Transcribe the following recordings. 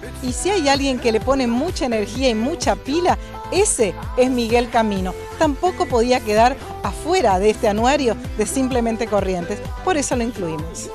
Y si hay alguien que le pone mucha energía y mucha pila, ese es Miguel Camino. Tampoco podía quedar afuera de este anuario de Simplemente Corrientes, por eso lo incluimos.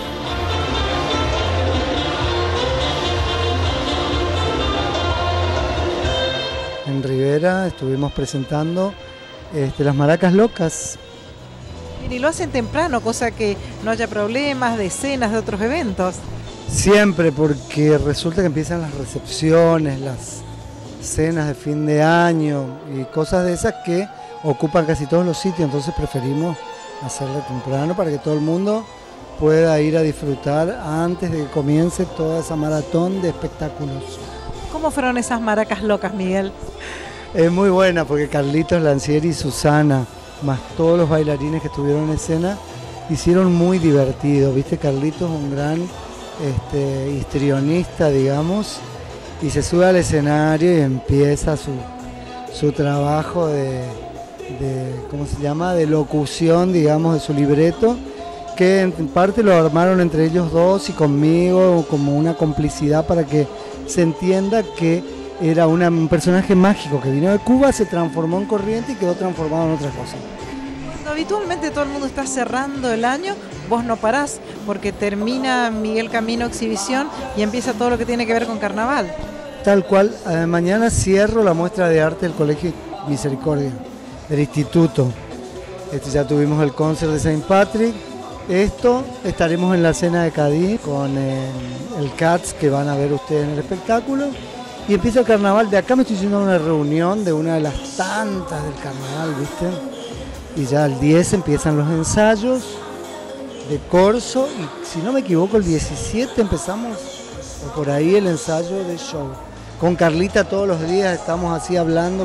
En Rivera estuvimos presentando las maracas locas. Y lo hacen temprano, cosa que no haya problemas de cenas de otros eventos. Siempre, porque resulta que empiezan las recepciones, las cenas de fin de año y cosas de esas que ocupan casi todos los sitios, entonces preferimos hacerlo temprano para que todo el mundo pueda ir a disfrutar antes de que comience toda esa maratón de espectáculos. ¿Cómo fueron esas maracas locas, Miguel? Es muy buena porque Carlitos Lancieri y Susana, más todos los bailarines que estuvieron en escena, hicieron muy divertido. Viste, Carlitos es un gran histrionista, digamos, y se sube al escenario y empieza su trabajo de ¿cómo se llama?, de locución, digamos, de su libreto, que en parte lo armaron entre ellos dos y conmigo como una complicidad para que se entienda que era un personaje mágico que vino de Cuba, se transformó en Corrientes y quedó transformado en otra cosa. Cuando habitualmente todo el mundo está cerrando el año, vos no parás, porque termina Miguel Camino Exhibición y empieza todo lo que tiene que ver con carnaval. Tal cual, mañana cierro la muestra de arte del Colegio Misericordia, del Instituto. Ya tuvimos el concert de Saint Patrick. Estaremos en la cena de Cádiz con el Cats, que van a ver ustedes en el espectáculo. Y empieza el carnaval. De acá me estoy haciendo una reunión de una de las tantas del carnaval, ¿viste? Y ya el 10 empiezan los ensayos de corso. Y si no me equivoco, el 17 empezamos por ahí el ensayo de show. Con Carlita todos los días estamos así hablando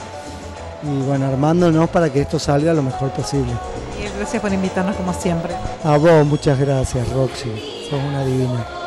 y bueno, armándonos para que esto salga lo mejor posible. Y gracias por invitarnos como siempre. A vos, muchas gracias, Roxy. Sos una divina.